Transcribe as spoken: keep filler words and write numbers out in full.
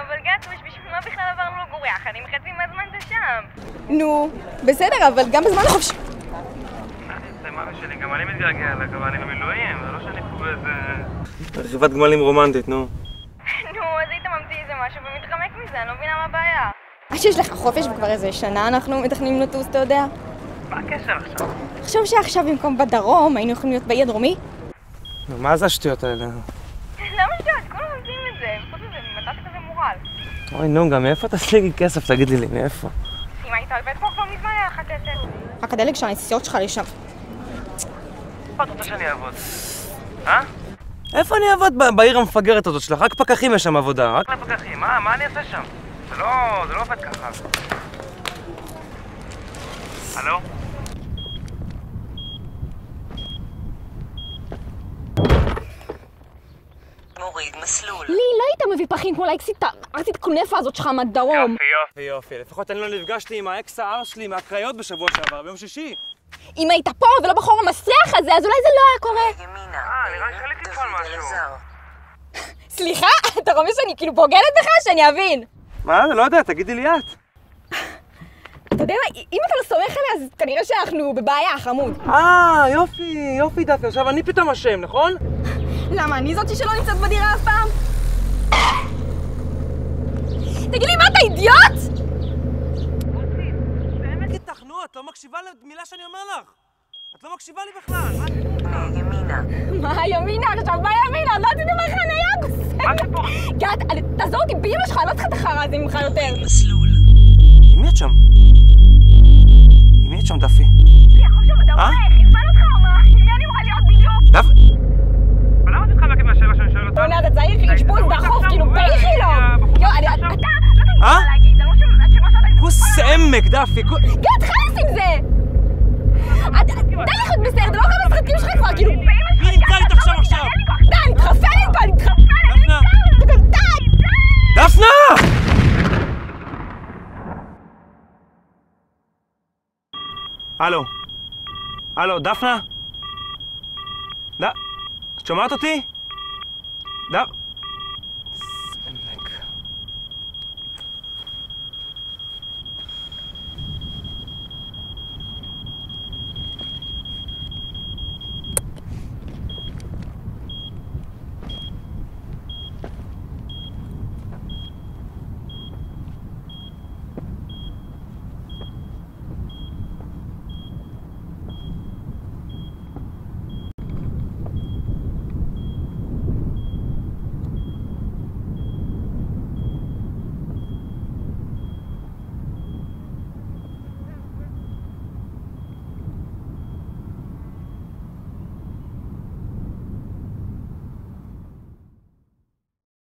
אבל גת, בשביל מה בכלל עברנו לגור יחד? אם חצי מהזמן זה שם. נו, בסדר, אבל גם בזמן החופשי. זה מה שלי, גם אני מתגעגע לה, אבל אני במילואים, זה לא שאני פה באיזה... רכיבת גמלים רומנטית, נו. נו, אז היית ממציא איזה משהו ומתחמק מזה, אני לא מבינה מה הבעיה. עד שיש לך חופש וכבר איזה שנה אנחנו מתכננים לטוס, אתה יודע? מה הקשר עכשיו? חשוב שעכשיו במקום בדרום היינו יכולים להיות באי הדרומי? נו, מה זה השטויות האלה? למה שטויות? כולם ממציאים את זה, וחוץ מזה, מתי כזה מורל. אוי, נו, גם מאיפה תשיגי כסף? תגידי לי, מאיפה? אם היית אוהבת פה כבר מזמן היה לך כסף. רק הדלק של הנסיעות שלך לשם. איפה את רוצה שאני אעבוד? אה? איפה אני אעבוד בעיר המפגרת הזאת שלך? רק פקחים יש שם עבודה, רק לפקחים. מה, מה אני אעשה שם? זה לא, זה לא עובד ככה. הלו? מוריד מסלול. לי, לא היית מביא פחים כמו לאקסית הארצית הקונפה הזאת שלך מהדרום. יופי, יופי, יופי. לפחות אני לא נפגשתי עם האקס האר שלי מהקריות בשבוע שעבר, ביום שישי. אם היית פה ולא בחור המסריח הזה, אז אולי זה לא היה קורה. ימינה. אה, נראה לי חליתי פה על משהו. סליחה? אתה רואה שאני כאילו בוגדת בך? שאני אבין. מה? לא יודע, תגידי לי את. אתה יודע מה, אם אתה לא סומך עליה, אז כנראה שאנחנו בבעיה, חמוד. אה, יופי, יופי דפי. עכשיו אני פתאום אשם, נכון? למה, אני זאתי שלא נמצאת בדירה אף פעם? תגיד לי, מה אתה אידיוט? איתך, נו, את לא מקשיבה למילה שאני אומר לך. את לא מקשיבה לי בכלל. ימינה. מה ימינה? עכשיו מה ימינה? לא עשיתי לך חניה בסדר. מה זה פה? גת, תעזור אותי באמא שלך, אני לא צריכה את החרא הזה ממך יותר. מסלול. עם מי את שם? עם מי את שם, דפי? יכול שם בדרום, חירפן אותך או מה? עם מי אני אמורה להיות בדיוק? דף... אבל למה את מתחמקת מהשאלה שאני שואל אותך? בוא'נה, אתה צריך אשפוז דחוף, כאילו באיכילוב. יו, אני... אתה... אה? להגיד, זה לא שם... כוס עמק, דפי, כוס... גת, חלס עם זה! די לך להיות בסדר, זה לא גם הסרטים שלך כבר, כאילו... מי נמצא איתך שם עכשיו? די, אני מתחרפנת פה, אני מתחרפנת! דפנה! די! דפנה! הלו. הלו, דפנה? ד... את שומעת אותי? ד...